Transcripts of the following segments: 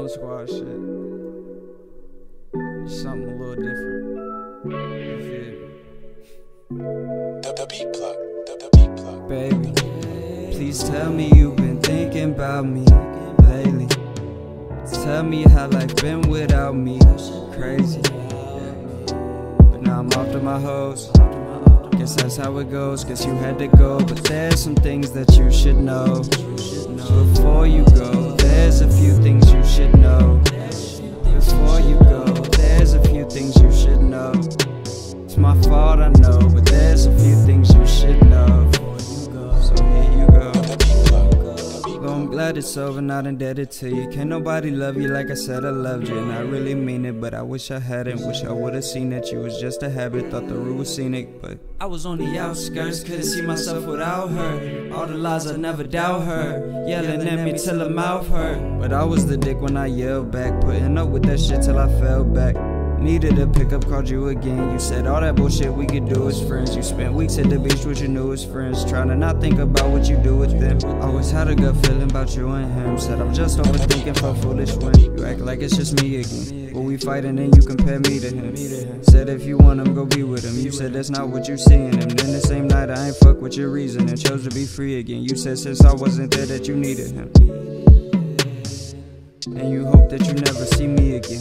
Dome Squad shit. It's something a little different. You feel me? The beat plug. The beat plug. Baby, please tell me you've been thinking about me lately. Tell me how life been without me. Crazy. But now I'm off to my hoes. Guess that's how it goes. Guess you had to go. But there's some things that you should know. Before you go, there's a few things you should know. Before you go, there's a few things you should know. It's my fault, I know, but there's a few things you should know. So here you go. Though I'm glad it's over, not indebted to you. Can't nobody love you like I said I loved you. And I really mean it, but I wish I hadn't. Wish I would've seen that you was just a habit. Thought the route was scenic, but I was on the outskirts. Couldn't see myself without her. All the lies, I never doubt her. Yelling at me till her mouth hurt. But I was the dick when I yelled back. Putting up with that shit till I fell back. Needed a pickup, called you again. You said all that bullshit we could do as friends. You spent weeks at the beach with your newest friends, trying to not think about what you do with them. Always had a gut feeling about you and him. Said I'm just overthinking for foolish when you act like it's just me again. When we fighting and you compare me to him. Said if you want him, go be with him. You said that's not what you see in him. Then the same night I ain't fuck with your reason and chose to be free again. You said since I wasn't there that you needed him. And you hope that you never see me again.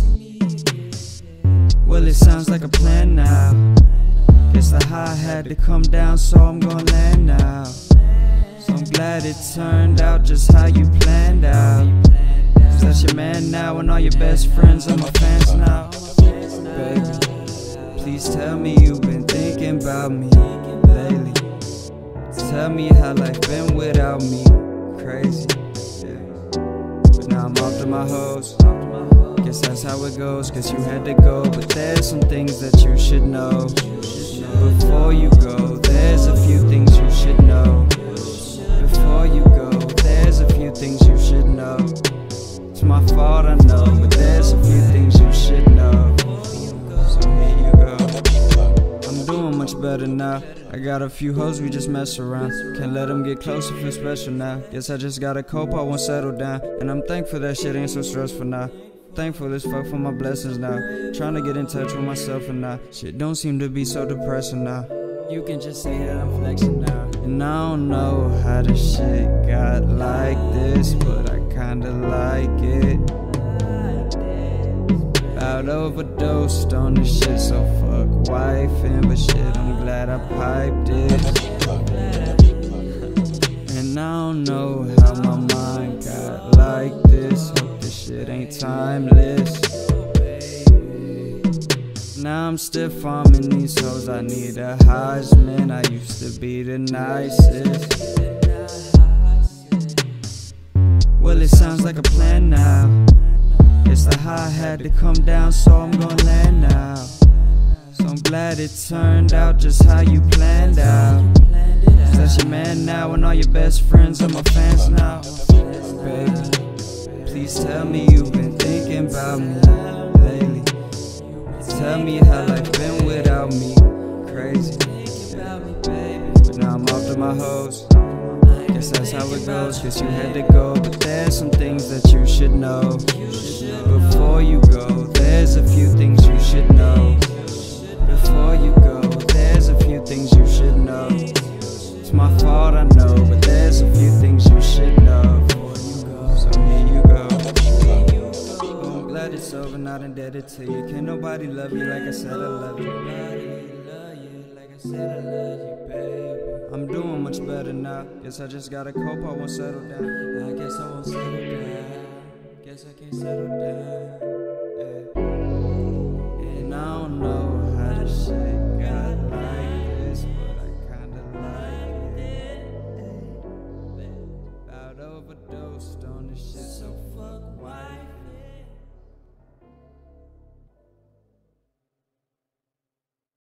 Well, it sounds like a plan now. Guess the high had to come down, so I'm gonna land now. So I'm glad it turned out just how you planned out. Cause that's your man now, and all your best friends are my fans now. Baby, please tell me you've been thinking about me lately. Tell me how life been without me. Crazy, yeah. But now I'm off to my hoes. Guess that's how it goes, guess you had to go. But there's some things that you should know. Before you go, there's a few things you should know. Before you go, there's a few things you should know. It's my fault, I know, but there's a few things you should know. So here you go. I'm doing much better now. I got a few hoes, we just mess around. Can't let them get close, I feel special now. Guess I just gotta cope, I won't settle down. And I'm thankful that shit ain't so stressful now. Thankful as fuck for my blessings now. Trying to get in touch with myself and now. Shit don't seem to be so depressing now. You can just say that I'm flexing now. And I don't know how the shit got like this, but I kinda like it. About overdosed on this shit, so fuck wifing, but shit, I'm glad I piped it. And I don't know how my mind got like this. Shit ain't timeless. Now I'm stiff arming these hoes. I need a Heisman. I used to be the nicest. Well, it sounds like a plan now. Guess the high had to come down, so I'm gonna land now. So I'm glad it turned out just how you planned out. Cause that's your man now, and all your best friends are my fans now. Baby, please tell me you've been thinking about me lately. Tell me how life been without me. Crazy, but now I'm off to my hoes. Guess that's how it goes, guess you had to go. But there's some things that you should know. Before you go, there's a few things you should know. Before you go, there's a few things you should know. It's my fault, I know, but there's a few things you should know. So here you go. I'm glad it's over, not indebted to you. Can't nobody love you like I said I love you. I'm doing much better now. Guess I just gotta cope, I won't settle down. I guess I won't settle down. Guess I can't settle down.